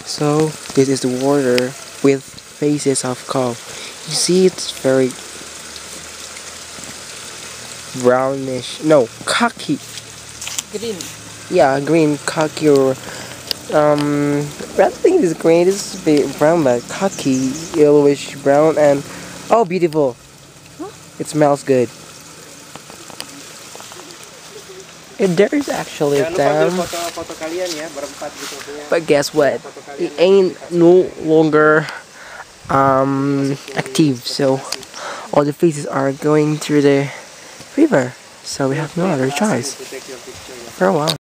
So this is the water with faces of cow. You see, it's very brownish. No, khaki. Green. Yeah, green khaki or I think it's green. This is a bit brown, but khaki, yellowish brown, and oh, beautiful. It smells good. There is actually a dam, but guess what? It ain't no longer active. So all the faces are going through the river. So we have no other choice for a while.